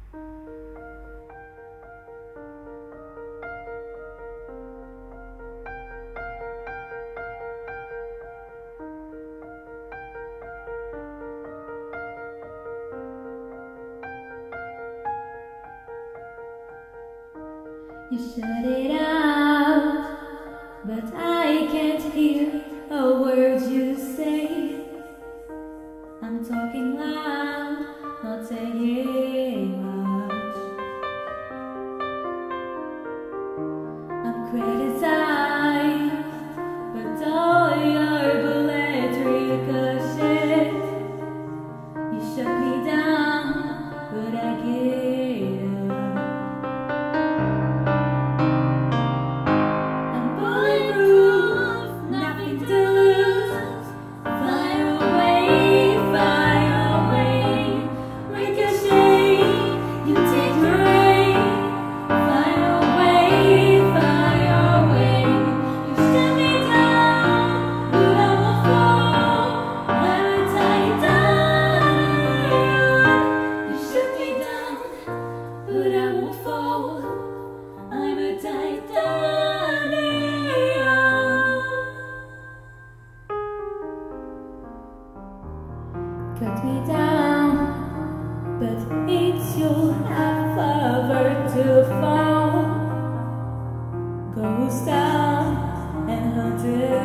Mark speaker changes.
Speaker 1: You shut it out, but I can't hear a word you say. I'm talking loud, not saying much. I'm criticized, but all your bullets ricochet. You shut me down, but I get up. I'm bulletproof, nothing to lose. Fly away, ricochet. You take the rain. Fly away. You shut me down, but I won't fall. I'm a titanium. You shut me down, but I won't fall. I'm a titanium. Cut me down, but it's your half hour to fall. Goes down and hunted.